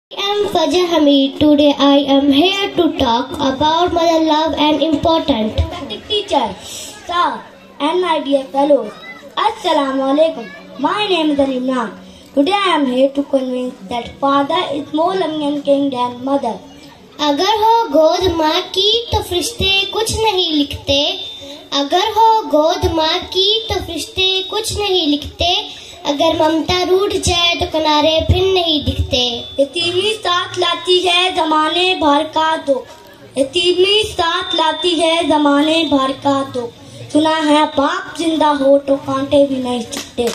I am Fajr Hamid. Today I am here to talk about mother love and important. Teacher, sir, and my dear fellows, Assalamu alaikum. My name is Imran. Today I am here to convince that father is more loving and caring than mother. अगर हो गोद माँ की तो फरिश्ते कुछ नहीं लिखते. अगर हो गोद माँ की तो फरिश्ते कुछ नहीं लिखते. अगर ममता रूठ जाए तो किनारे फिर नहीं दिखते. यतीमी साथ लाती है जमाने भर का दुख. यतीमी साथ लाती है जमाने भर का दुख. सुना है बाप जिंदा हो तो कांटे भी नहीं चुभते.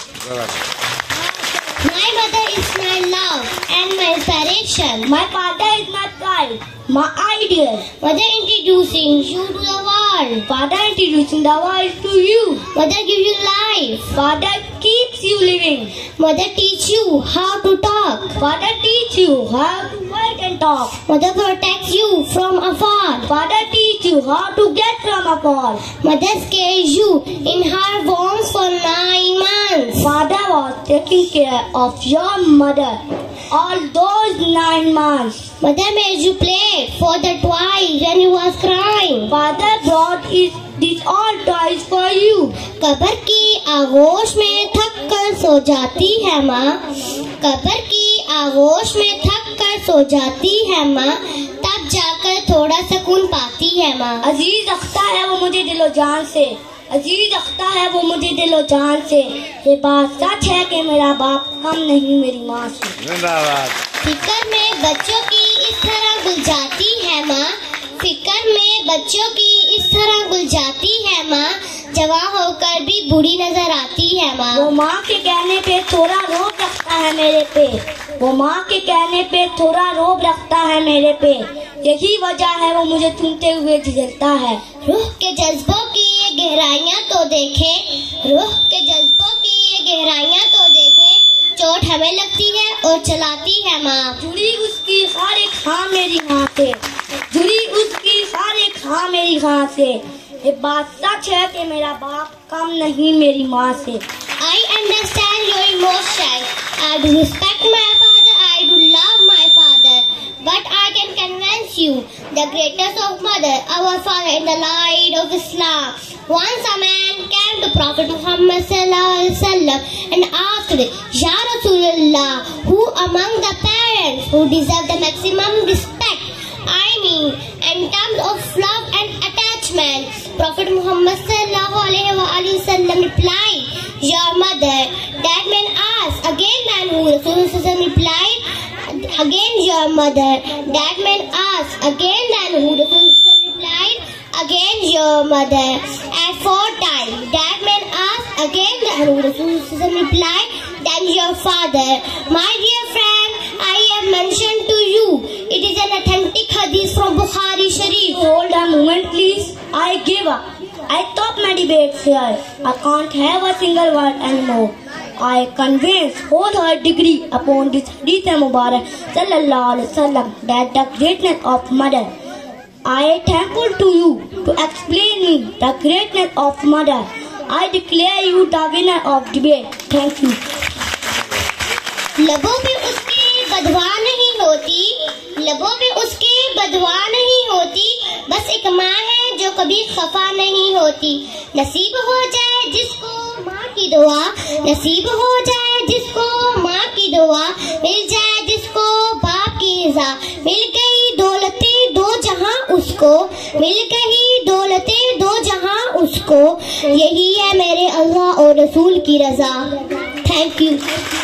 My mother is my love and my inspiration. My father is my pride, my ideal. Mother introducing you to the world. Father introducing the world to you. Mother give you life. Father keeps you living. Mother teach you how to talk. Father teach you how to write and talk. Mother protects you from afar. Father teach you how to get from afar. Mother carries you in her wombs for 9 months. Father was taking care of your mother all those 9 months. Mother made you play for the toys when you was crying. Father brought these all toys for you. कब्र की आगोश में थक कर सो जाती है माँ. कब्र की आगोश में थक कर सो जाती है माँ. तब जाकर थोड़ा सुकून पाती है माँ. अजीज रखता है वो मुझे दिलो जान से. अजीज रखता है वो मुझे दिलो जान से. ये बात सच है कि मेरा बाप कम नहीं मेरी माँ से. फिक्र में बच्चों की इस तरह गुल जाती है माँ. फिक्र में बच्चों की इस तरह गुल जाती है माँ. जवान होकर भी बूढ़ी नजर आती है माँ. वो माँ के कहने पे थोड़ा रोब रखता है मेरे पे. वो माँ के कहने पे थोड़ा रोब रखता है मेरे पे. यही वजह है वो मुझे चुनते हुए झिझकता है. रूह के जज्बों की ये गहराइयाँ तो देखे. रूह के जज्बों की ये गहराइयाँ तो देखे. चोट हमें लगती है और चलाती है माँ. जुड़ी उसकी हर एक हाँ मेरी हाँ से. जुड़ी उसकी हर एक हाँ मेरी हाँ से. ये बात सच है कि मेरा बाप कम नहीं मेरी माँ से. I understand your emotion. I do respect my father. I do love my father. But I can convince you, the greatest of mother, our father in the light of Islam. Once a man came to Prophet Muhammad sallallahu alaihi wasallam and asked, Ya Rasulullah, who among the parents who deserve the maximum respect? I mean, in terms of love and attachment. Prophet Muhammad sallallahu alaihi wasallam replied, Your mother. That man asked again, then who? Rasulullah replied, Again your mother. That man asked again, then who? Rasulullah replied, Again your mother. At 4 times. That man asked again, then who? Rasulullah replied, Then your father. My dear friend, I have mentioned to you, it is an authentic hadith from Bukhari Sharif. Hold a moment please. I give up. I stop my debates here. I can't have a single word anymore. I convince wholeheartedly upon this hadith Mubarak sallallahu alaihi wasallam that the greatness of mother. I am thankful to you to explain me the greatness of mother. I declare you the winner of debate. Thank you. लबों पे उसके बदवा नहीं होती. लबों पे उसके बदवा नहीं होती. बस एक माँ है जो कभी खफा नहीं होती. नसीब हो जाए जिसको माँ की दुआ. नसीब हो जाए जिसको माँ की दुआ. मिल जाए जिसको बाप की रज़ा. मिल गई दौलतें दो जहां उसको. मिल गई दौलतें दो जहां उसको. यही है मेरे अल्लाह और रसूल की रजा. Thank you.